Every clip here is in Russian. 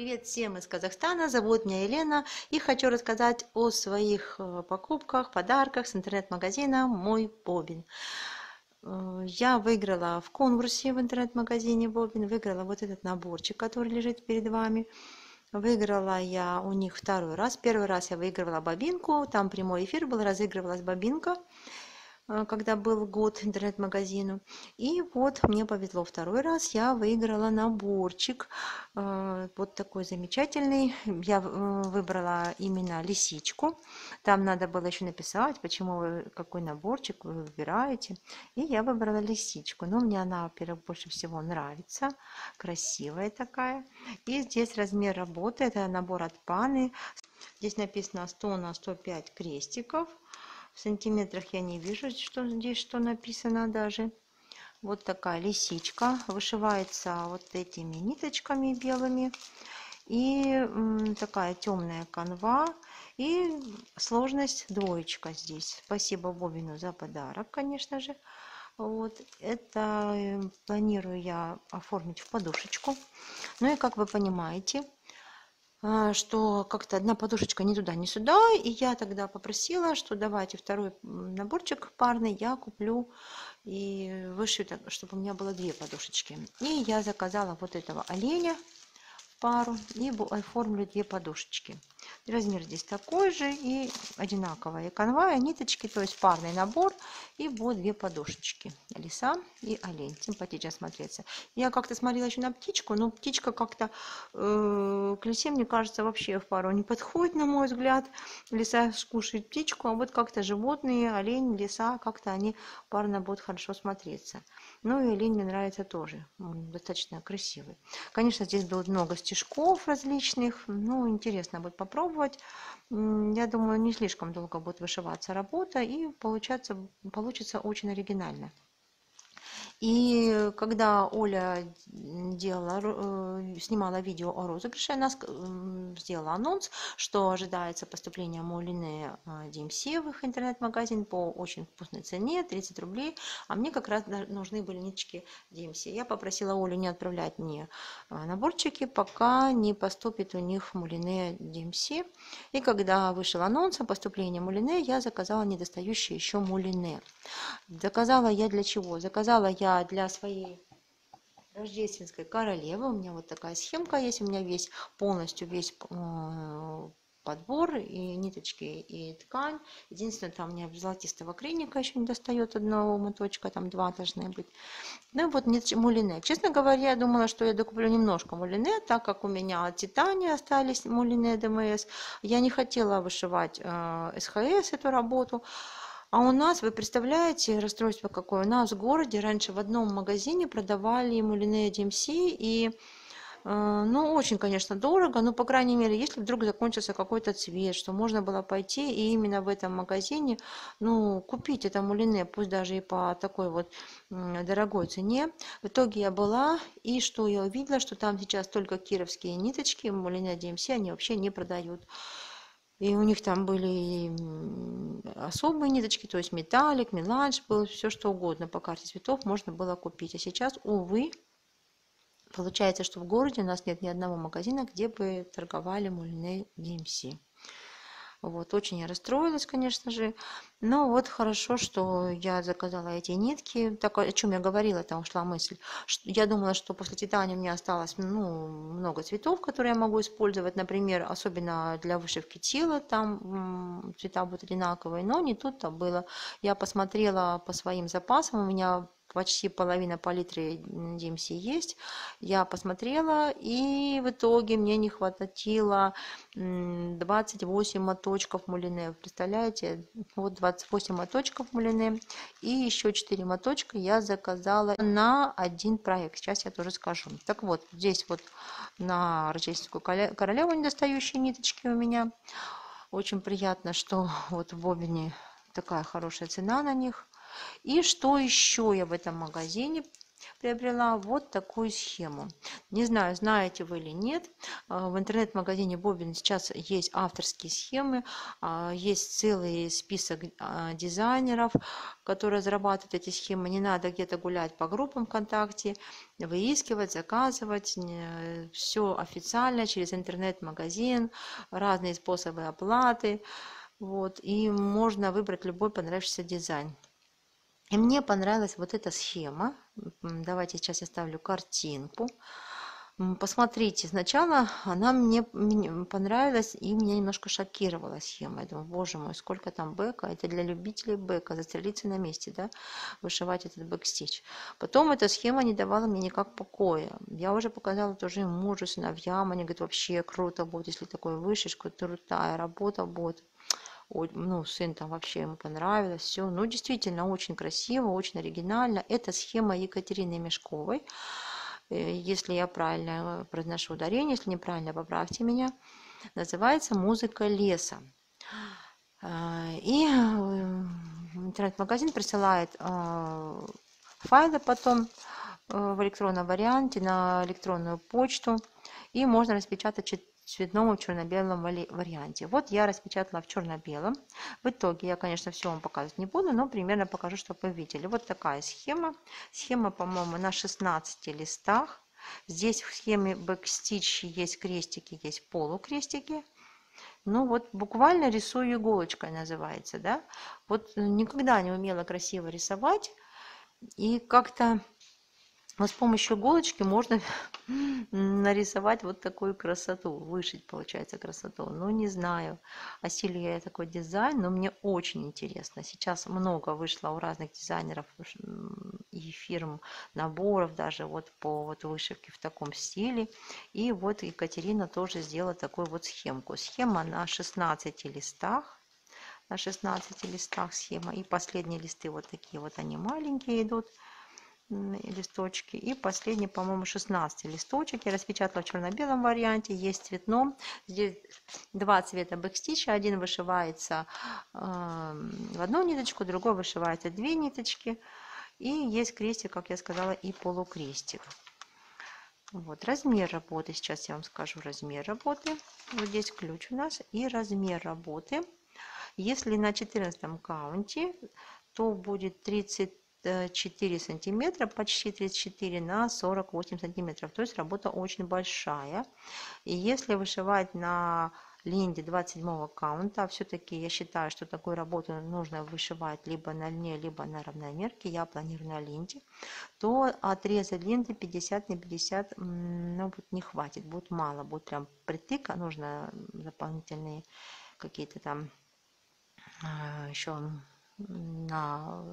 Привет всем из Казахстана, зовут меня Елена и хочу рассказать о своих покупках, подарках с интернет-магазина «Мой Бобин». Я выиграла в конкурсе в интернет-магазине Бобин, выиграла вот этот наборчик, который лежит перед вами. Выиграла я у них второй раз. Первый раз я выигрывала бобинку, там прямой эфир был, разыгрывалась бобинка, когда был год интернет-магазину. И вот мне повезло второй раз, я выиграла наборчик, вот такой замечательный. Я выбрала именно лисичку. Там надо было еще написать, почему вы, какой наборчик вы выбираете. И я выбрала лисичку. Но мне она, во-первых, больше всего нравится. Красивая такая. И здесь размер работы. Это набор от Паны. Здесь написано 100 на 105 крестиков. В сантиметрах я не вижу, что здесь что написано даже. Вот такая лисичка. Вышивается вот этими ниточками белыми. И такая темная канва. И сложность двоечка здесь. Спасибо Бобину за подарок, конечно же. Вот это планирую я оформить в подушечку. Ну и как вы понимаете, что как-то одна подушечка ни туда, ни сюда. И я тогда попросила, что давайте второй наборчик парный я куплю и вышью, чтобы у меня было две подушечки. И я заказала вот этого оленя пару и оформлю две подушечки. Размер здесь такой же и одинаковая. И канва, и ниточки, то есть парный набор. И вот две подушечки. Лиса и олень. Симпатично смотреться. Я как-то смотрела еще на птичку, но птичка как-то к лисе, мне кажется, вообще в пару не подходит, на мой взгляд. Лиса кушает птичку, а вот как-то животные, олень, лиса, как-то они парно будут хорошо смотреться. Ну и олень мне нравится тоже. Он достаточно красивый. Конечно, здесь будет много стежков различных. Ну, интересно будет попробовать. Я думаю, не слишком долго будет вышиваться работа и получится очень оригинально. И когда Оля снимала видео о розыгрыше, она сделала анонс, что ожидается поступление Мулине DMC в их интернет-магазин по очень вкусной цене, 30 рублей. А мне как раз нужны были ниточки DMC. Я попросила Олю не отправлять мне наборчики, пока не поступит у них Мулине DMC. И когда вышел анонс о поступлении Мулине, я заказала недостающие еще Мулине. Заказала я для чего? Заказала я для своей рождественской королевы. У меня вот такая схемка есть. У меня полностью весь подбор и ниточки, и ткань. Единственное, там у меня золотистого криника еще не достает одного моточка, там два должны быть. Ну и вот мулине. Честно говоря, я думала, что я докуплю немножко мулине, так как у меня от Титания остались мулине ДМС. Я не хотела вышивать СХС эту работу. А у нас, вы представляете, расстройство какое? У нас в городе раньше в одном магазине продавали мулине DMC, и, ну, очень, конечно, дорого, но, по крайней мере, если вдруг закончился какой-то цвет, что можно было пойти и именно в этом магазине, ну, купить это мулине, пусть даже и по такой вот дорогой цене. В итоге я была, и что я увидела, что там сейчас только кировские ниточки, мулине DMC, они вообще не продают. И у них там были особые ниточки, то есть металлик, меланж был, все что угодно по карте цветов можно было купить. А сейчас, увы, получается, что в городе у нас нет ни одного магазина, где бы торговали мулине DMC. Вот, очень я расстроилась, конечно же. Но вот хорошо, что я заказала эти нитки. Так, о чем я говорила, там ушла мысль. Я думала, что после Титания у меня осталось много цветов, которые я могу использовать. Например, особенно для вышивки тела, там цвета будут одинаковые. Но не тут-то было. Я посмотрела по своим запасам. У меня почти половина палитры DMC есть. Я посмотрела, и в итоге мне не хватило 28 моточков мулине. Представляете? Вот 28 моточков мулине. И еще 4 моточка я заказала на один проект. Сейчас я тоже скажу. Так вот, здесь вот на рождественскую королеву недостающие ниточки у меня. Очень приятно, что вот в Бобине такая хорошая цена на них. И что еще я в этом магазине приобрела вот такую схему. Не знаю, знаете вы или нет, в интернет-магазине Бобин сейчас есть авторские схемы, есть целый список дизайнеров, которые разрабатывают эти схемы. Не надо где-то гулять по группам ВКонтакте, выискивать, заказывать. Все официально через интернет-магазин, разные способы оплаты. Вот, и можно выбрать любой понравившийся дизайн. И мне понравилась вот эта схема. Давайте сейчас я ставлю картинку. Посмотрите, сначала она мне понравилась и меня немножко шокировала схема. Я думаю, боже мой, сколько там бэка. Это для любителей бэка, застрелиться на месте, да, вышивать этот бэкстич. Потом эта схема не давала мне никак покоя. Я уже показала тоже мужу, сыновьям. Они говорят, вообще круто будет, если такое вышишь, крутая работа будет. Ну, сын там вообще ему понравилось, все. Ну, действительно, очень красиво, очень оригинально. Это схема Екатерины Мешковой. Если я правильно произношу ударение, если неправильно, поправьте меня. Называется «Музыка леса». И интернет-магазин присылает файлы потом в электронном варианте на электронную почту. И можно распечатать в цветном и черно-белом варианте. Вот я распечатала в черно-белом. В итоге я, конечно, все вам показывать не буду, но примерно покажу, чтобы вы видели. Вот такая схема. Схема, по-моему, на 16 листах. Здесь в схеме бэкстич есть крестики, есть полукрестики. Ну вот буквально рисую иголочкой называется, да. Вот никогда не умела красиво рисовать. И как-то вот с помощью иголочки можно нарисовать вот такую красоту, вышить, получается, красоту. Ну, не знаю, осилю я такой дизайн, но мне очень интересно. Сейчас много вышло у разных дизайнеров и фирм наборов, даже вот по вот вышивке в таком стиле. И вот Екатерина тоже сделала такую вот схемку. Схема на 16 листах. На 16 листах схема. И последние листы вот такие вот, они маленькие идут листочки. И последний, по-моему, 16 листочек. Я распечатала в черно-белом варианте. Есть в цветном. Здесь два цвета бэкстича. Один вышивается в одну ниточку, другой вышивается две ниточки. И есть крестик, как я сказала, и полукрестик. Вот размер работы. Сейчас я вам скажу размер работы. Вот здесь ключ у нас. И размер работы. Если на 14 каунте, то будет 34 сантиметра, почти 34 на 48 сантиметров. То есть работа очень большая. И если вышивать на ленте 27 каунта, все-таки я считаю, что такую работу нужно вышивать либо на льне, либо на равномерке, я планирую на ленте, то отреза ленты 50 на 50 ну, вот не хватит, будет мало, будет прям притык, а нужно дополнительные какие-то там еще на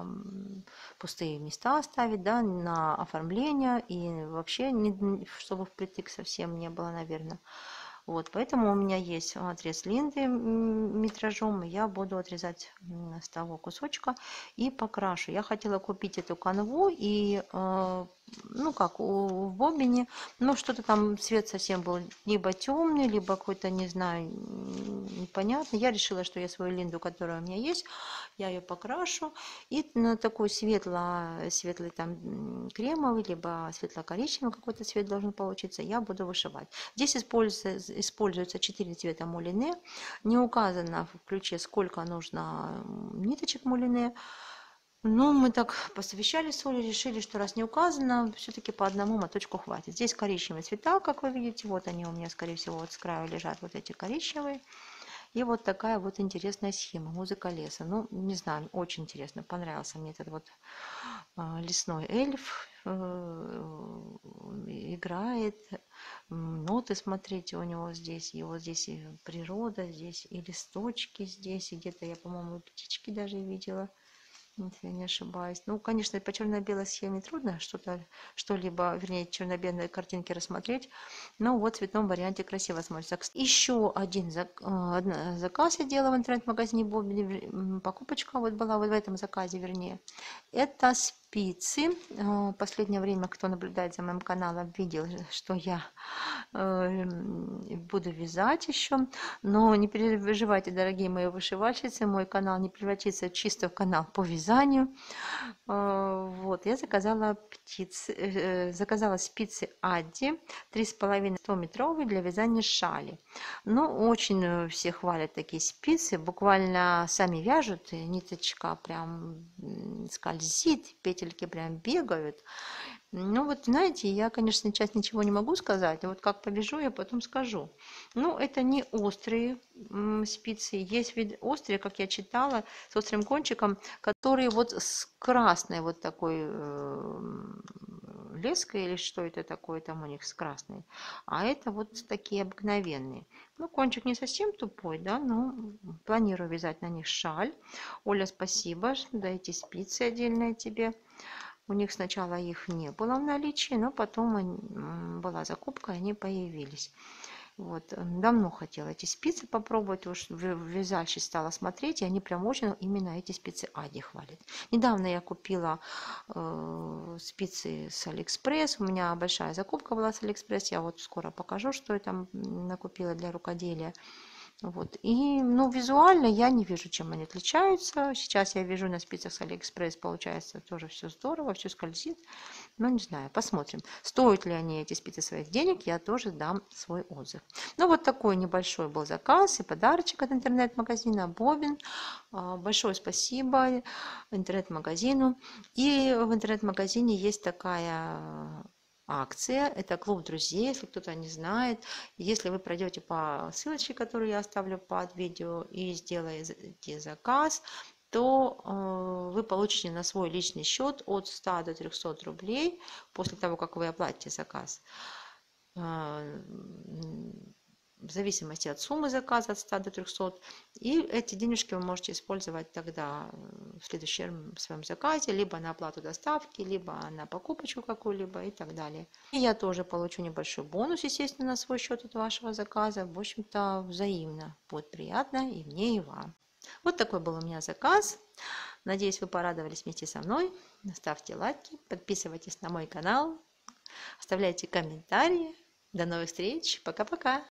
пустые места оставить, да, на оформление и вообще, чтобы впритык совсем не было, наверное. Вот, поэтому у меня есть отрез ленты метражом, и я буду отрезать с того кусочка и покрашу. Я хотела купить эту канву и, ну как, в бобине, но что-то там цвет совсем был либо темный, либо какой-то, не знаю, непонятный. Я решила, что я свою ленту, которая у меня есть, я ее покрашу и на такой светлый там кремовый, либо светло-коричневый какой-то цвет должен получиться, я буду вышивать. Здесь используется 4 цвета мулине. Не указано в ключе, сколько нужно ниточек мулине. Но мы так посовещались с Олей, решили, что раз не указано, все-таки по одному моточку хватит. Здесь коричневые цвета, как вы видите. Вот они у меня, скорее всего, вот с краю лежат вот эти коричневые. И вот такая вот интересная схема. Музыка леса. Ну, не знаю, очень интересно. Понравился мне этот вот лесной эльф. Играет. Ноты, смотрите, у него здесь. И вот здесь и природа, здесь и листочки здесь. И где-то я, по-моему, птички даже видела. Если я не ошибаюсь. Ну, конечно, по черно-белой схеме трудно что-либо, вернее, черно-белые картинки рассмотреть. Но вот в цветном варианте красиво смотрится. Еще один заказ я делала в интернет-магазине Бобби. Покупочка вот была вот в этом заказе, вернее. Это спицы. Последнее время, кто наблюдает за моим каналом, видел, что я буду вязать еще. Но не переживайте, дорогие мои вышивальщицы, мой канал не превратится чисто в канал по вязанию. Вот, я заказала спицы Адди 3,5 100-метровые для вязания шали. Ну, очень все хвалят такие спицы, буквально сами вяжут, и ниточка прям скользит, петельки прям бегают. Ну вот, знаете, я, конечно, сейчас ничего не могу сказать, а вот как повяжу, я потом скажу. Ну, это не острые спицы, есть вид острые, как я читала, с острым кончиком, которые вот с красной вот такой леской, или что это такое там у них с красной, а это вот такие обыкновенные. Ну, кончик не совсем тупой, да, но планирую вязать на них шаль. Оля, спасибо, да, эти спицы отдельные тебе. У них сначала их не было в наличии, но потом была закупка, и они появились. Вот. Давно хотела эти спицы попробовать, уж вязальщик стала смотреть, и они прям очень именно эти спицы Ади хвалят. Недавно я купила спицы с Алиэкспресс, у меня большая закупка была с Алиэкспресс, я вот скоро покажу, что я там накупила для рукоделия. Вот. И, ну, визуально я не вижу, чем они отличаются. Сейчас я вяжу на спицах с Алиэкспресс, получается тоже все здорово, все скользит. Но не знаю, посмотрим. Стоят ли они, эти спицы, своих денег, я тоже дам свой отзыв. Ну, вот такой небольшой был заказ и подарочек от интернет-магазина Бобин. Большое спасибо интернет-магазину. И в интернет-магазине есть такая акция, это клуб друзей, если кто-то не знает. Если вы пройдете по ссылочке, которую я оставлю под видео, и сделаете заказ, то вы получите на свой личный счет от 100 до 300 рублей после того, как вы оплатите заказ. В зависимости от суммы заказа от 100 до 300. И эти денежки вы можете использовать тогда в следующем своем заказе, либо на оплату доставки, либо на покупочку какую-либо и так далее. И я тоже получу небольшой бонус, естественно, на свой счет от вашего заказа. В общем-то, взаимно. Будет приятно и мне, и вам. Вот такой был у меня заказ. Надеюсь, вы порадовались вместе со мной. Ставьте лайки, подписывайтесь на мой канал, оставляйте комментарии. До новых встреч. Пока-пока.